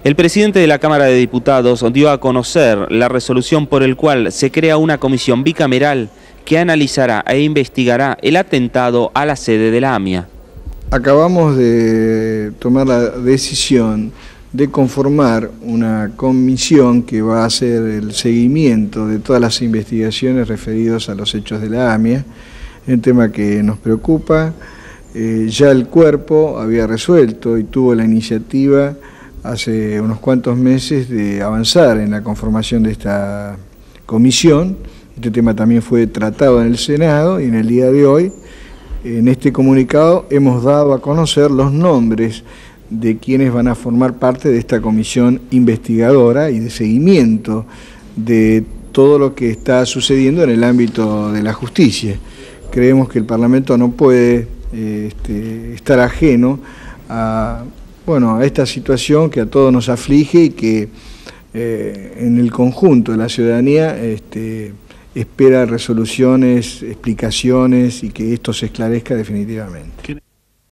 El presidente de la Cámara de Diputados dio a conocer la resolución por el cual se crea una comisión bicameral que analizará e investigará el atentado a la sede de la AMIA. Acabamos de tomar la decisión de conformar una comisión que va a hacer el seguimiento de todas las investigaciones referidas a los hechos de la AMIA, un tema que nos preocupa. Ya el cuerpo había resuelto y tuvo la iniciativa hace unos cuantos meses de avanzar en la conformación de esta comisión. Este tema también fue tratado en el Senado y en el día de hoy, en este comunicado, hemos dado a conocer los nombres de quienes van a formar parte de esta comisión investigadora y de seguimiento de todo lo que está sucediendo en el ámbito de la justicia. Creemos que el Parlamento no puede estar ajeno a esta situación que a todos nos aflige y que en el conjunto de la ciudadanía espera resoluciones, explicaciones y que esto se esclarezca definitivamente.